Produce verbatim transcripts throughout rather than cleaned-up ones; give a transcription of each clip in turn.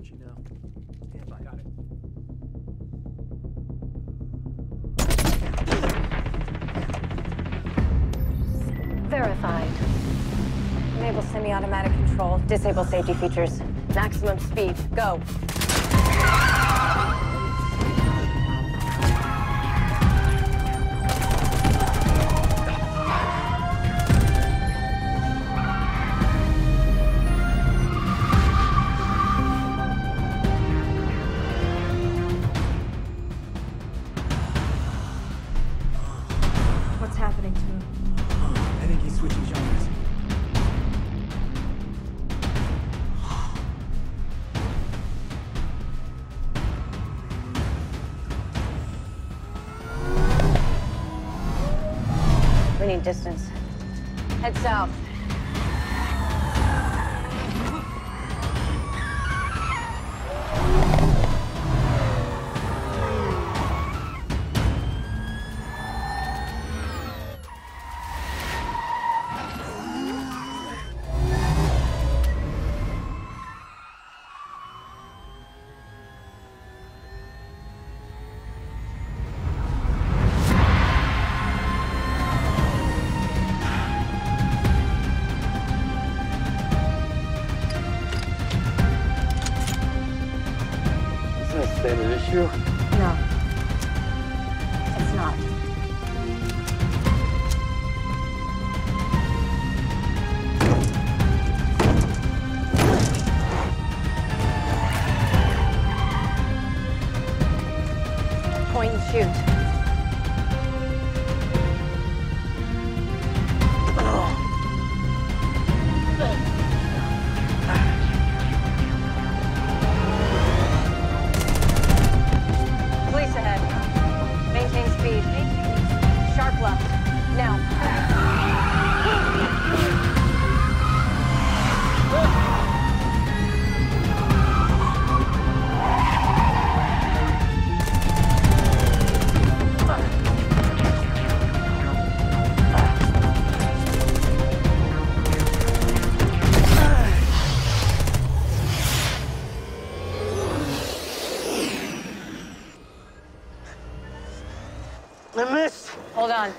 what you know. Stand by. Got it. Verified. Enable semi-automatic control. Disable safety features. Maximum speed. Go. What's happening to him? I think he's switching genres. We need distance. Head south. Is that an issue? No. It's not. Point and shoot. Police ahead. Maintain speed. Sharp left. Now. I missed. Hold on.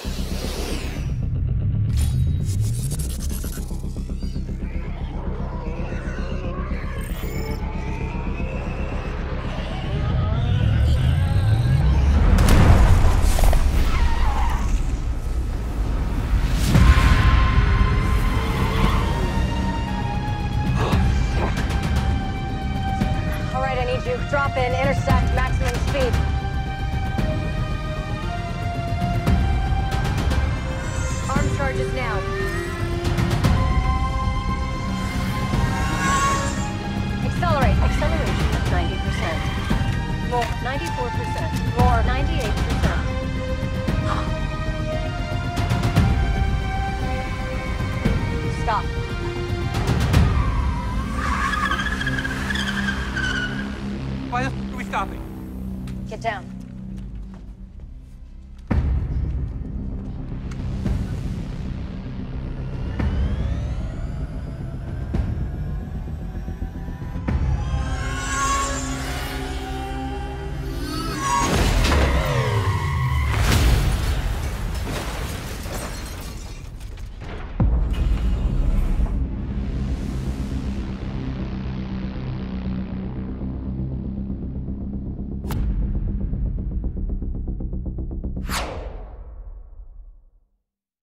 All right, I need you. Drop in, intersect, maximum speed. Arm charges now. Accelerate. Acceleration of ninety percent. More. ninety-four percent. More. ninety-eight percent. Stop. Why the f are we stopping? Get down.